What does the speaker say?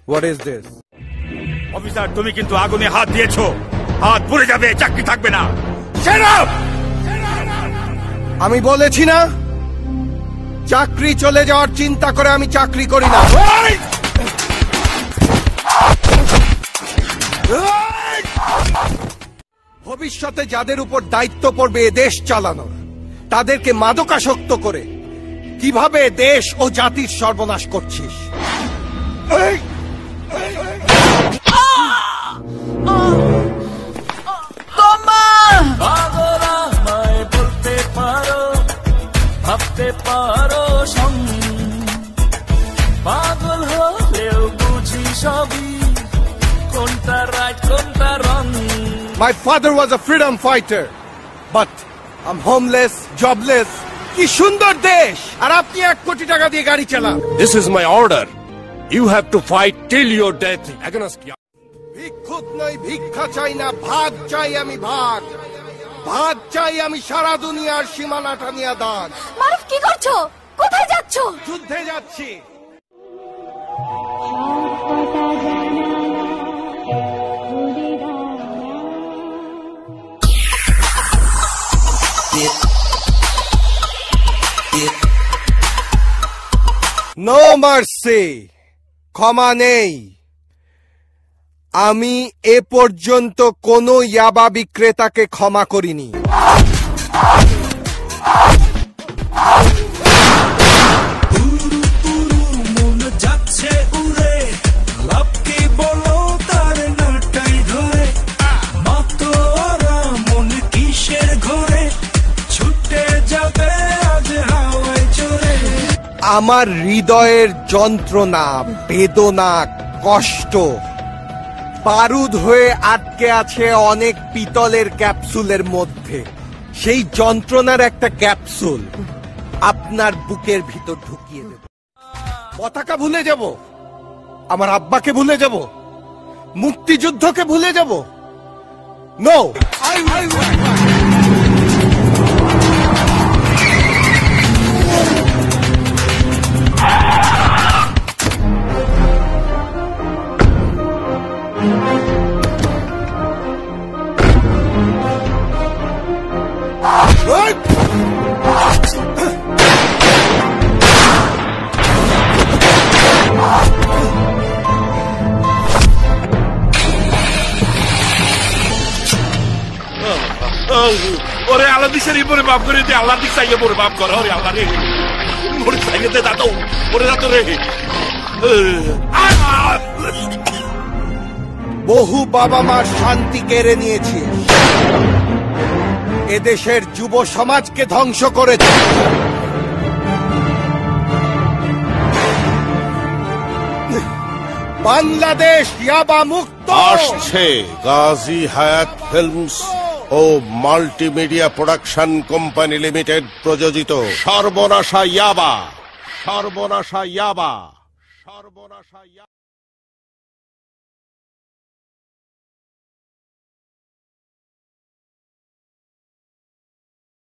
What is this? Officer, তুমি কিন্তু আগুনে হাত দিয়েছো। হাত পুড়ে যাবে, চাকরি থাকবে না। Shut up! আমি বলেছি না, চাকরি চলে যাওয়ার চিন্তা করে আমি চাকরি করি না। ভবিষ্যতে যাদের উপর দায়িত্ব পড়বে এ দেশ চালানোর, তাদেরকে মাদকাসক্ত করে কিভাবে দেশ ও জাতির সর্বনাশ করছিস? বলতে পারো, ভাবতে পারো, পাগল হলেও বুঝি সবই, কোনটা রাইট কোনটা রং। My father was a freedom fighter, but I'm homeless, jobless. কি সুন্দর দেশ, আর আপনি 1 কোটি টাকা দিয়ে গাড়ি চালান। This is my order. You have to fight till your death against me. ভিক্ষুক নই, ভিক্ষা চাই না, ভাগ চাই আমি, ভাগ। ভাগ চাই আমি সারা দুনিয়ার সীমানা টানিয়া দান। মারুফ, কি করছো? কোথায় যাচ্ছো? যুদ্ধে যাচ্ছি। নো মার্সি, ক্ষমা নেই। আমি এ পর্যন্ত কোনো ইয়াবা বিক্রেতাকে ক্ষমা করিনি। আমার হৃদয়ের যন্ত্রণা, বেদনা, কষ্ট বারুদ হয়ে আটকে আছে অনেক পিতলের ক্যাপসুলের মধ্যে। সেই যন্ত্রণার একটা ক্যাপসুল আপনার বুকের ভিতর ঢুকিয়ে দেব। পতাকা ভুলে যাব, আমার আব্বাকে ভুলে যাব, মুক্তিযুদ্ধকে ভুলে যাব। নো, ওরে আল্লাহ দিশারি পরে মাফ করে দে, আল্লাহ দিক চাইয়ে পরে মাফ কর। ওরে আল্লাহ রে, ওরে চাইয়ে দে দাদু, ওরে দাদু রে। বহু বাবা মার শান্তি কেড়ে নিয়েছে, এদেশের যুব সমাজকে ধ্বংস করেছে। বাংলাদেশ ইয়াবা মুক্ত। আসছে গাজী হায়াত ফিল্মস ও মাল্টিমিডিয়া প্রোডাকশন কোম্পানি লিমিটেড প্রযোজিত সর্বনাশা ইয়াবা, সর্বনাশা ইয়াবা, সর্বনাশা ইয়াবা।